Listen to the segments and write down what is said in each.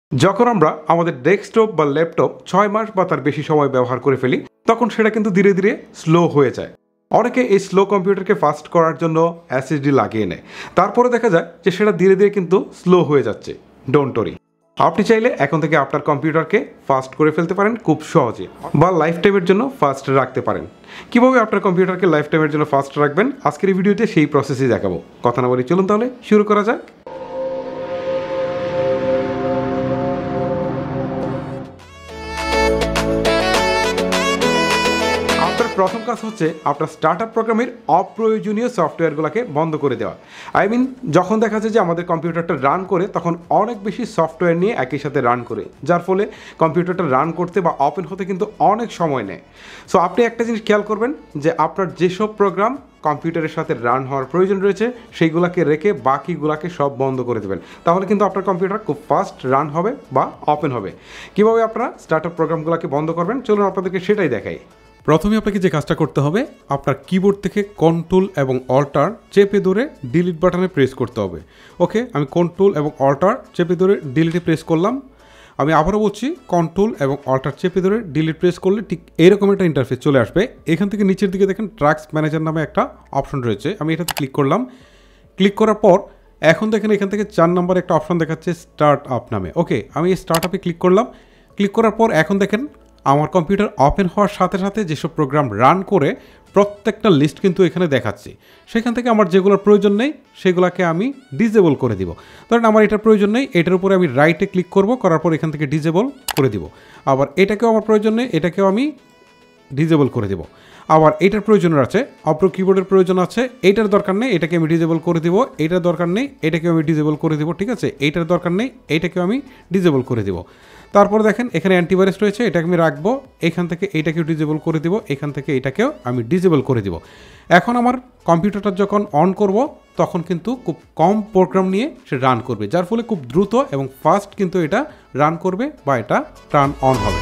যখন আমরা আমাদের ডেস্কটপ বা ল্যাপটপ 6 মাস বা তার বেশি সময় ব্যবহার করে ফেলি তখন সেটা কিন্তু ধীরে ধীরে স্লো হয়ে যায়। অনেকে এই স্লো কম্পিউটারকে ফাস্ট করার জন্য এসএসডি লাগিয়ে নেয়, তারপরে দেখা যায় যে সেটা ধীরে ধীরে কিন্তু স্লো হয়ে যাচ্ছে। ডোন্ট ওরি, আপনি চাইলে এখন থেকে আপনার কম্পিউটারকে ফাস্ট করে ফেলতে পারেন খুব সহজে, বা লাইফ টাইমের জন্য ফাস্ট রাখতে পারেন। কীভাবে আপনার কম্পিউটারকে লাইফ টাইমের জন্য ফাস্ট রাখবেন আজকের এই ভিডিওতে সেই প্রসেসই দেখাবো। কথা না বলি চলুন তাহলে শুরু করা যাক। প্রথম কাজ হচ্ছে আপনার স্টার্টআপ প্রোগ্রামের অপ্রয়োজনীয় সফটওয়্যারগুলোকে বন্ধ করে দেওয়া। যখন দেখা যায় যে আমাদের কম্পিউটারটা রান করে তখন অনেক বেশি সফটওয়্যার নিয়ে একই সাথে রান করে, যার ফলে কম্পিউটারটা রান করতে বা ওপেন হতে কিন্তু অনেক সময় নেয়। সো আপনি একটা জিনিস খেয়াল করবেন যে আপনার যেসব প্রোগ্রাম কম্পিউটারের সাথে রান হওয়ার প্রয়োজন রয়েছে সেইগুলোকে রেখে বাকিগুলোকে সব বন্ধ করে দেবেন, তাহলে কিন্তু আপনার কম্পিউটার খুব ফাস্ট রান হবে বা ওপেন হবে। কীভাবে আপনারা স্টার্টআপ প্রোগ্রামগুলোকে বন্ধ করবেন চলুন আপনাদেরকে সেটাই দেখাই। প্রথমে আপনাকে যে কাজটা করতে হবে, আপনার কিবোর্ড থেকে কন্ট্রোল এবং অল্টার চেপে ধরে ডিলিট বাটনে প্রেস করতে হবে। ওকে, আমি কন্ট্রোল এবং অল্টার চেপে ধরে ডিলিটে প্রেস করলাম। আমি আবারও বলছি, কন্ট্রোল এবং অল্টার চেপে ধরে ডিলিট প্রেস করলে ঠিক এরকম একটা ইন্টারফেস চলে আসবে। এখান থেকে নিচের দিকে দেখেন ট্র্যাক্স ম্যানেজার নামে একটা অপশন রয়েছে, আমি এটাতে ক্লিক করলাম। ক্লিক করার পর এখন দেখেন এখান থেকে 4 নম্বর একটা অপশন দেখাচ্ছে স্টার্ট আপ নামে। ওকে, আমি এই স্টার্ট আপে ক্লিক করলাম। ক্লিক করার পর এখন দেখেন আমার কম্পিউটার ওপেন হওয়ার সাথে সাথে যেসব প্রোগ্রাম রান করে প্রত্যেকটা লিস্ট কিন্তু এখানে দেখাচ্ছি। সেখান থেকে আমার যেগুলোর প্রয়োজন নেই সেগুলোকে আমি ডিজেবল করে দিব। ধরেন আমার এটার প্রয়োজন নেই, এটার উপরে আমি রাইটে ক্লিক করব, করার পর এখান থেকে ডিজেবল করে দিব। আবার এটাকেও আমার প্রয়োজন নেই, এটাকেও আমি ডিজেবল করে দেব। আবার এটার প্রয়োজন আছে, অপ্র কিবোর্ডের প্রয়োজন আছে, এইটার দরকার নেই, এটাকে আমি ডিজেবল করে দিব। এইটার দরকার নেই, এটাকেও আমি ডিজেবল করে দিব। ঠিক আছে, এইটার দরকার নেই, এইটাকেও আমি ডিজেবল করে দিব। তারপর দেখেন এখানে অ্যান্টিভাইরাস রয়েছে, এটাকে আমি রাখবো। এখান থেকে এইটাকেও ডিজেবল করে দিব, এখান থেকে এটাকেও আমি ডিজেবল করে দিব। এখন আমার কম্পিউটারটা যখন অন করব তখন কিন্তু খুব কম প্রোগ্রাম নিয়ে সে রান করবে, যার ফলে খুব দ্রুত এবং ফাস্ট কিন্তু এটা রান করবে বা এটা টার্ন অন হবে।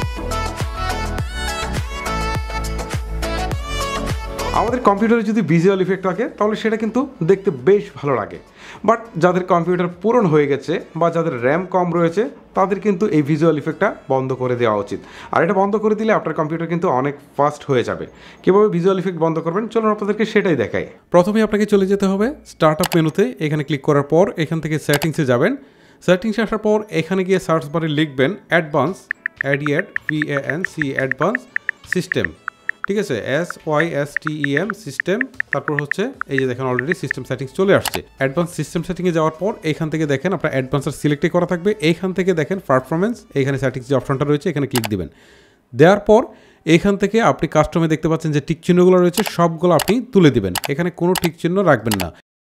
আমাদের কম্পিউটারে যদি ভিজুয়াল ইফেক্ট থাকে তাহলে সেটা কিন্তু দেখতে বেশ ভালো লাগে, বাট যাদের কম্পিউটার পুরনো হয়ে গেছে বা যাদের র্যাম কম রয়েছে তাদের কিন্তু এই ভিজুয়াল ইফেক্টটা বন্ধ করে দেওয়া উচিত। আর এটা বন্ধ করে দিলে আপনার কম্পিউটার কিন্তু অনেক ফাস্ট হয়ে যাবে। কীভাবে ভিজুয়াল ইফেক্ট বন্ধ করবেন চলুন আপনাদেরকে সেটাই দেখাই। প্রথমে আপনাকে চলে যেতে হবে স্টার্ট আপ মেনুতে, এখানে ক্লিক করার পর এখান থেকে সেটিংসে যাবেন। সেটিংসে আসার পর এখানে গিয়ে সার্চ বারে লিখবেন অ্যাডভান্স, VANC অ্যাডভান্স সিস্টেম। ঠিক আছে, SYSTEM সিস্টেম। তারপর হচ্ছে এই যে দেখেন অলরেডি সিস্টেম সেটিংস চলে আসছে। অ্যাডভান্স সিস্টেম সেটিংয়ে যাওয়ার পর এখান থেকে দেখেন আপনার অ্যাডভান্সার সিলেক্টই করা থাকবে। এইখান থেকে দেখেন পারফরমেন্স, এখানে সেটিংস যে অপশনটা রয়েছে এখানে ক্লিক দিবেন। দেওয়ার পর এখান থেকে আপনি কাস্টমে দেখতে পাচ্ছেন যে টিক চিহ্নগুলো রয়েছে সবগুলো আপনি তুলে দিবেন, এখানে কোনো টিক চিহ্ন রাখবেন না।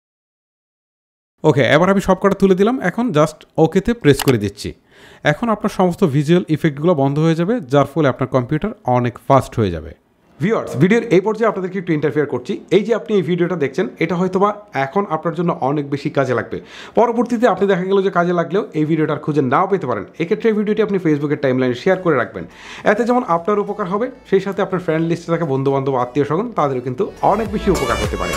ওকে, এবার আমি সবকটা তুলে দিলাম, এখন জাস্ট ওকেতে প্রেস করে দিচ্ছি। এখন আপনার সমস্ত ভিজুয়াল ইফেক্টগুলো বন্ধ হয়ে যাবে, যার ফলে আপনার কম্পিউটার অনেক ফাস্ট হয়ে যাবে। ভিউয়ার্স, ভিডিওর এই পর্যায়ে আপনাদেরকে একটু ইন্টারফেয়ার করছি। এই যে আপনি এই ভিডিওটা দেখছেন এটা হয়তোবা এখন আপনার জন্য অনেক বেশি কাজে লাগবে, পরবর্তীতে আপনি দেখা গেল যে কাজে লাগলেও এই ভিডিওটা খুঁজে নাও পেতে পারেন। এক্ষেত্রে এই ভিডিওটি আপনি ফেসবুকের টাইমলাইনে শেয়ার করে রাখবেন, এতে যেমন আপনার উপকার হবে সেই সাথে আপনার ফ্রেন্ড লিস্টে থাকা বন্ধুবান্ধব আত্মীয় স্বজন তাদেরও কিন্তু অনেক বেশি উপকার হতে পারে।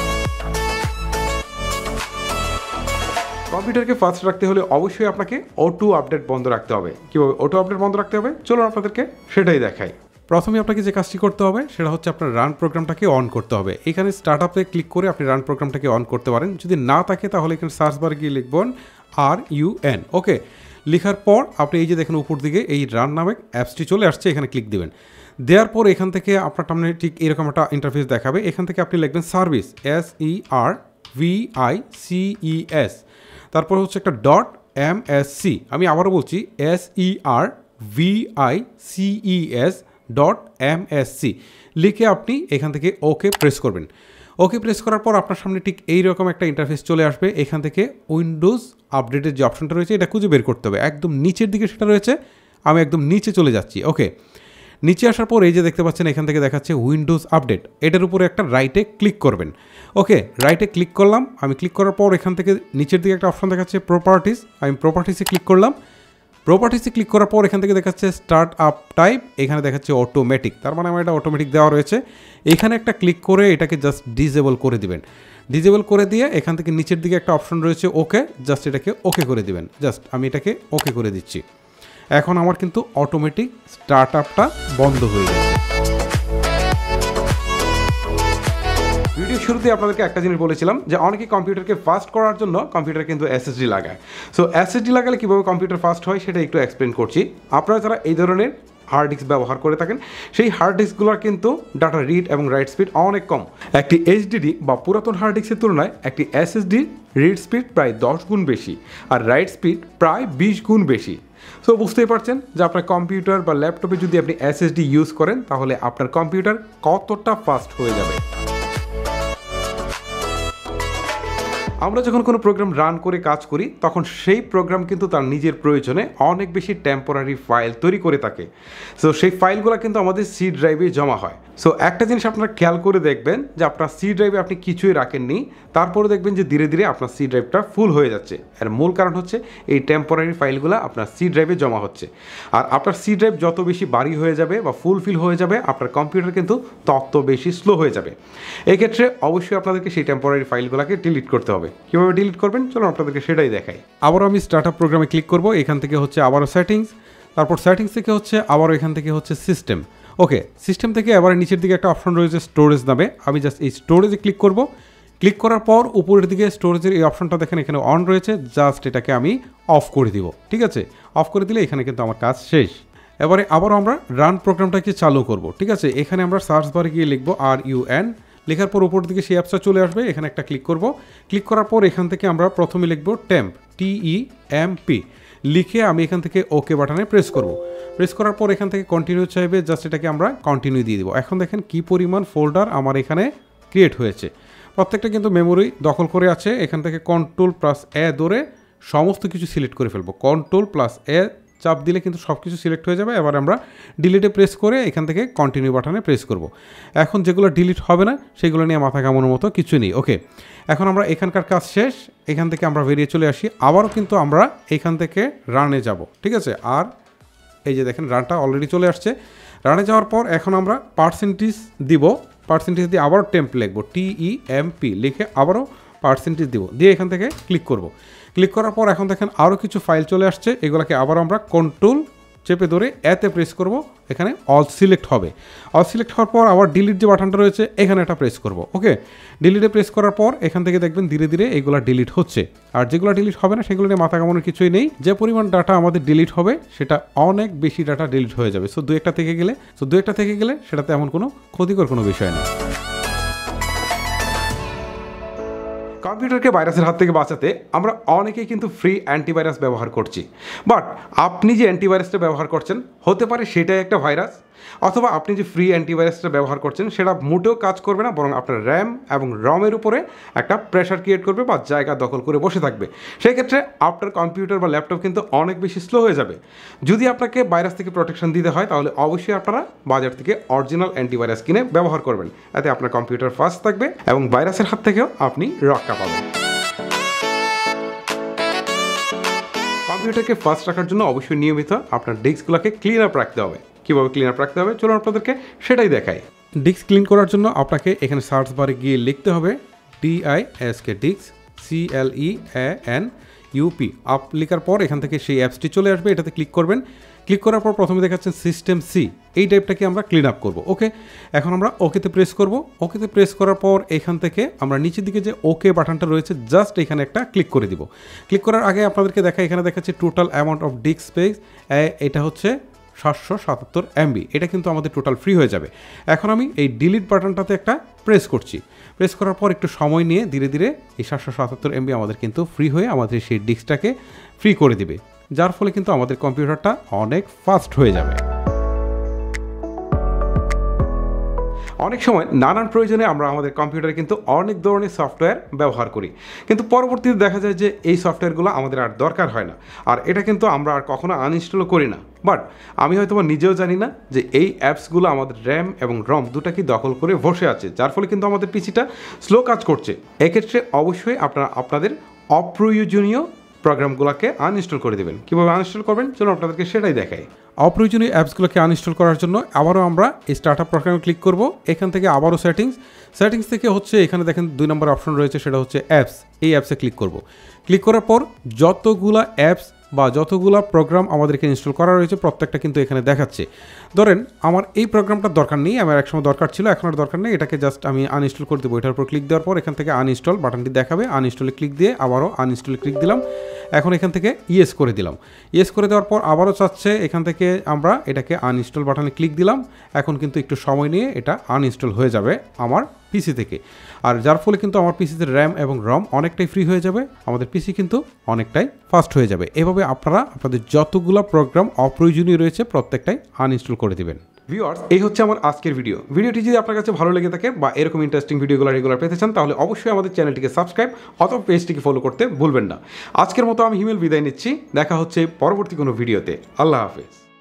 কম্পিউটারকে ফাস্ট রাখতে হলে অবশ্যই আপনাকে অটো আপডেট বন্ধ রাখতে হবে। কীভাবে অটো আপডেট বন্ধ রাখতে হবে চলুন আপনাদেরকে সেটাই দেখাই। প্রথমে আপনাকে যে কাজটি করতে হবে সেটা হচ্ছে আপনার রান প্রোগ্রামটাকে অন করতে হবে। এখানে স্টার্ট আপে ক্লিক করে আপনি রান প্রোগ্রামটাকে অন করতে পারেন, যদি না থাকে তাহলে এখানে সার্চ বারে গিয়ে লিখবেন RUN। ওকে, লেখার পর আপনি এই যে দেখেন উপর দিকে এই রান নামে অ্যাপসটি চলে আসছে, এখানে ক্লিক দিবেন। দেওয়ার পর এখান থেকে আপনার সামনে ঠিক এরকম একটা ইন্টারফেস দেখাবে। এখান থেকে আপনি লিখবেন SERVICES, তারপর হচ্ছে একটা .MSC। আমি আবারও বলছি SERVICES.MSC লিখে আপনি এখান থেকে ওকে প্রেস করবেন। ওকে প্রেস করার পর আপনার সামনে ঠিক এইরকম একটা ইন্টারফেস চলে আসবে। এখান থেকে উইন্ডোজ আপডেটের যে অপশনটা রয়েছে এটা খুঁজে বের করতে হবে, একদম নিচের দিকে সেটা রয়েছে। আমি একদম নিচে চলে যাচ্ছি। ওকে, নিচে আসার পর এই যে দেখতে পাচ্ছেন এখান থেকে দেখাচ্ছে উইন্ডোজ আপডেট, এটার উপরে একটা রাইটে ক্লিক করবেন। ওকে, রাইটে ক্লিক করলাম। আমি ক্লিক করার পর এখান থেকে নিচের দিকে একটা অপশন দেখাচ্ছে প্রপার্টিস, আমি প্রপার্টিসে ক্লিক করলাম। প্রপার্টিসে ক্লিক করার পর এখান থেকে দেখাচ্ছে স্টার্ট আপ টাইপ, এখানে দেখাচ্ছে অটোমেটিক, তার মানে আমার এটা অটোমেটিক দেওয়া রয়েছে। এখানে একটা ক্লিক করে এটাকে জাস্ট ডিজেবল করে দিবেন। ডিজেবল করে দিয়ে এখান থেকে নিচের দিকে একটা অপশন রয়েছে ওকে, জাস্ট এটাকে ওকে করে দিবেন। জাস্ট আমি এটাকে ওকে করে দিচ্ছি। এখন আমার কিন্তু অটোমেটিক স্টার্ট আপটা বন্ধ হয়ে গেছে। ভিডিও শুরুতে আপনাদেরকে একটা জিনিস বলেছিলাম যে অনেকে কম্পিউটারকে ফাস্ট করার জন্য কম্পিউটার কিন্তু এসএসডি লাগায়। সো এসএসডি লাগালে কীভাবে কম্পিউটার ফাস্ট হয় সেটা একটু এক্সপ্লেন করছি। আপনারা যারা এই ধরনের হার্ড ডিস্ক ব্যবহার করে থাকেন সেই হার্ড ডিস্কগুলোর কিন্তু ডাটা রিড এবং রাইট স্পিড অনেক কম। একটি এইচডিডি বা পুরাতন হার্ড ডিস্কের তুলনায় একটি এসএসডি রিড স্পিড প্রায় 10 গুণ বেশি আর রাইট স্পিড প্রায় 20 গুণ বেশি। সো বুঝতেই পারছেন যে আপনার কম্পিউটার বা ল্যাপটপে যদি আপনি এসএসডি ইউজ করেন তাহলে আপনার কম্পিউটার কতটা ফাস্ট হয়ে যাবে। আমরা যখন কোনো প্রোগ্রাম রান করে কাজ করি তখন সেই প্রোগ্রাম কিন্তু তার নিজের প্রয়োজনে অনেক বেশি টেম্পোরারি ফাইল তৈরি করে থাকে। সো সেই ফাইলগুলো কিন্তু আমাদের সি ড্রাইভে জমা হয়। সো একটা জিনিস আপনারা খেয়াল করে দেখবেন যে আপনার সি ড্রাইভে আপনি কিছুই রাখেননি, তারপরে দেখবেন যে ধীরে ধীরে আপনার সি ড্রাইভটা ফুল হয়ে যাচ্ছে। এর মূল কারণ হচ্ছে এই টেম্পোরারি ফাইলগুলো আপনার সি ড্রাইভে জমা হচ্ছে। আর আপনার সি ড্রাইভ যত বেশি ভারী হয়ে যাবে বা ফুলফিল হয়ে যাবে আপনার কম্পিউটার কিন্তু তত বেশি স্লো হয়ে যাবে। এক্ষেত্রে অবশ্যই আপনাদেরকে সেই টেম্পোরারি ফাইলগুলোকে ডিলিট করতে হবে। কীভাবে ডিলিট করবেন চলুন আপনাদেরকে সেটাই দেখাই। আবারও আমি স্টার্ট আপ প্রোগ্রামে ক্লিক করব। এখান থেকে হচ্ছে আবারও সেটিংস, তারপর সেটিংস থেকে হচ্ছে আবারও এখান থেকে হচ্ছে সিস্টেম। ওকে, সিস্টেম থেকে আবার নিচের দিকে একটা অপশন রয়েছে স্টোরেজ নামে। আমি জাস্ট এই স্টোরেজে ক্লিক করব। ক্লিক করার পর উপরের দিকে স্টোরেজের এই অপশনটা দেখেন এখানে অন রয়েছে, জাস্ট এটাকে আমি অফ করে দিব। ঠিক আছে, অফ করে দিলে এখানে কিন্তু আমার কাজ শেষ। এবারে আবারও আমরা রান প্রোগ্রামটাকে চালু করব। ঠিক আছে, এখানে আমরা সার্চ বারে গিয়ে লিখব RUN, লেখার পর উপর দিকে সেই অ্যাপসটা চলে আসবে। এখানে একটা ক্লিক করব। ক্লিক করার পর এখান থেকে আমরা প্রথমে লিখব টেম্প, TEMP লিখে আমি এখান থেকে ওকে বাটনে প্রেস করব। প্রেস করার পর এখান থেকে কন্টিনিউ চাইবে, জাস্ট এটাকে আমরা কন্টিনিউ দিয়ে দিব। এখন দেখেন কি পরিমাণ ফোল্ডার আমার এখানে ক্রিয়েট হয়েছে। প্রত্যেকটা কিন্তু মেমোরি দখল করে আছে। এখান থেকে Ctrl+A ধরে সমস্ত কিছু সিলেক্ট করে ফেলবো। Ctrl+A চাপ দিলে কিন্তু সব কিছু সিলেক্ট হয়ে যাবে। এবার আমরা ডিলিটে প্রেস করে এখান থেকে কন্টিনিউ বাটনে প্রেস করব। এখন যেগুলো ডিলিট হবে না সেগুলো নিয়ে মাথা কামানোর মতো কিছু নেই। ওকে, এখন আমরা এখানকার কাজ শেষ। এখান থেকে আমরা বেরিয়ে চলে আসি। আবারও কিন্তু আমরা এখান থেকে রানে যাব। ঠিক আছে, আর এই যে দেখেন রানটা অলরেডি চলে আসছে। রানে যাওয়ার পর এখন আমরা পার্সেন্টেজ দিব। পার্সেন্টেজ দিয়ে আবারও টেম্প লিখবো, TEMP লিখে আবারও পার্সেন্টেজ দিব, দিয়ে এখান থেকে ক্লিক করব। ক্লিক করার পর এখন দেখেন আরও কিছু ফাইল চলে আসছে। এগুলোকে আবার আমরা কন্ট্রোল চেপে ধরে এতে প্রেস করব। এখানে অল সিলেক্ট হবে। অল সিলেক্ট হওয়ার পর আবার ডিলিট যে বাটনটা রয়েছে এখানে একটা প্রেস করব। ওকে, ডিলিটে প্রেস করার পর এখান থেকে দেখবেন ধীরে ধীরে এগুলো ডিলিট হচ্ছে। আর যেগুলো ডিলিট হবে না সেগুলো নিয়ে মাথা কামানোর কিছুই নেই। যে পরিমাণ ডাটা আমাদের ডিলিট হবে সেটা অনেক বেশি ডাটা ডিলিট হয়ে যাবে। সো দু একটা থেকে গেলে সেটাতে এমন কোনো ক্ষতিকর কোনো বিষয় না। কম্পিউটারকে ভাইরাসের হাত থেকে বাঁচাতে আমরা অনেকেই কিন্তু ফ্রি অ্যান্টিভাইরাস ব্যবহার করছি। বাট আপনি যে অ্যান্টিভাইরাসটা ব্যবহার করছেন হতে পারে সেটাই একটা ভাইরাস, অথবা আপনি যে ফ্রি অ্যান্টিভাইরাসটা ব্যবহার করছেন সেটা মোটেও কাজ করবে না, বরং আপনার র্যাম এবং রমের উপরে একটা প্রেশার ক্রিয়েট করবে বা জায়গা দখল করে বসে থাকবে। সেই ক্ষেত্রে আপনার কম্পিউটার বা ল্যাপটপ কিন্তু অনেক বেশি স্লো হয়ে যাবে। যদি আপনাকে ভাইরাস থেকে প্রোটেকশন দিতে হয় তাহলে অবশ্যই আপনারা বাজার থেকে অরিজিনাল অ্যান্টিভাইরাস কিনে ব্যবহার করবেন। এতে আপনার কম্পিউটার ফাস্ট থাকবে এবং ভাইরাসের হাত থেকেও আপনি রক্ষা পাবেন। কম্পিউটারকে ফাস্ট রাখার জন্য অবশ্যই নিয়মিত আপনার ডিস্কগুলোকে ক্লিন আপ রাখতে হবে। কীভাবে ক্লিন আপ রাখতে হবে চলুন আপনাদেরকে সেটাই দেখাই। ডিস্ক ক্লিন করার জন্য আপনাকে এখানে সার্চ বারে গিয়ে লিখতে হবে DISK, ডিস্ক CLEANUP। আপ লেখার পর এখান থেকে সেই অ্যাপসটি চলে আসবে, এটাতে ক্লিক করবেন। ক্লিক করার পর প্রথমে দেখাচ্ছেন সিস্টেম সি, এই টাইপটাকে আমরা ক্লিন আপ করবো। ওকে, এখন আমরা ওকেতে প্রেস করব। ওকেতে প্রেস করার পর এখান থেকে আমরা নিচের দিকে যে ওকে বাটনটা রয়েছে জাস্ট এখানে একটা ক্লিক করে দিব। ক্লিক করার আগে আপনাদেরকে দেখাই, এখানে দেখাচ্ছে total amount of disk space, এটা হচ্ছে 777 MB। এটা কিন্তু আমাদের টোটাল ফ্রি হয়ে যাবে। এখন আমি এই ডিলিট বাটনটাতে একটা প্রেস করছি। প্রেস করার পর একটু সময় নিয়ে ধীরে ধীরে এই 777 MB আমাদের কিন্তু ফ্রি হয়ে আমাদের সেই ডিস্কটাকে ফ্রি করে দিবে, যার ফলে কিন্তু আমাদের কম্পিউটারটা অনেক ফাস্ট হয়ে যাবে। অনেক সময় নানান প্রয়োজনে আমরা আমাদের কম্পিউটারে কিন্তু অনেক ধরনের সফটওয়্যার ব্যবহার করি, কিন্তু পরবর্তীতে দেখা যায় যে এই সফটওয়্যারগুলো আমাদের আর দরকার হয় না, আর এটা কিন্তু আমরা আর কখনো আনইনস্টলও করি না। বাট আমি হয়তো নিজেও জানি না যে এই অ্যাপসগুলো আমাদের র্যাম এবং রম দুটাকেই দখল করে বসে আছে, যার ফলে কিন্তু আমাদের পিসিটা স্লো কাজ করছে। এক্ষেত্রে অবশ্যই আপনারা আপনাদের অপ্রয়োজনীয় প্রোগ্রামগুলোকে আনইনস্টল করে দেবেন। কীভাবে আনইনস্টল করবেন চলুন আপনাদেরকে সেটাই দেখাই। অপ্রয়োজনীয় অ্যাপসগুলোকে আনইনস্টল করার জন্য আবারও আমরা এই স্টার্টআপ প্রোগ্রামে ক্লিক করব। এখান থেকে আবারও সেটিংস থেকে হচ্ছে এখানে দেখেন 2 নম্বর অপশন রয়েছে, সেটা হচ্ছে অ্যাপস। এই অ্যাপসে ক্লিক করব। ক্লিক করার পর যতগুলা অ্যাপস বা যতগুলো প্রোগ্রাম আমাদেরকে ইনস্টল করা রয়েছে প্রত্যেকটা কিন্তু এখানে দেখাচ্ছে। ধরেন আমার এই প্রোগ্রামটার দরকার নেই, আমার একসময় দরকার ছিল, এখন আর দরকার নেই, এটাকে জাস্ট আমি আনইনস্টল করে দেবো। এটার উপর ক্লিক দেওয়ার পর এখান থেকে আনইনস্টল বাটনটি দেখাবে, আনইনস্টলে ক্লিক দিয়ে আবারও আনইনস্টলে ক্লিক দিলাম। এখন এখান থেকে ইয়েস করে দিলাম। ইয়েস করে দেওয়ার পর আবারও চাচ্ছে, এখান থেকে আমরা এটাকে আনইনস্টল বাটনে ক্লিক দিলাম। এখন কিন্তু একটু সময় নিয়ে এটা আনইনস্টল হয়ে যাবে আমার পিসি থেকে, আর যার ফলে কিন্তু আমার পিসিতে র্যাম এবং রম অনেকটাই ফ্রি হয়ে যাবে, আমাদের পিসি কিন্তু অনেকটাই ফাস্ট হয়ে যাবে। এভাবে আপনারা আপনাদের যতগুলো প্রোগ্রাম অপ্রয়োজনীয় রয়েছে প্রত্যেকটাই আনইনস্টল করে দিবেন। ভিউয়ার্স, এই হচ্ছে আমার আজকের ভিডিওটি যদি আপনার কাছে ভালো লেগে থাকে বা এরকম ইন্টারেস্টিং ভিডিওগুলো রেগুলার পেতে চান তাহলে অবশ্যই আমাদের চ্যানেলটিকে সাবস্ক্রাইব অথবা পেজটিকে ফলো করতে ভুলবেন না। আজকের মতো আমি হিমেল বিদায় নিচ্ছি, দেখা হচ্ছে পরবর্তী কোনো ভিডিওতে। আল্লাহ হাফেজ।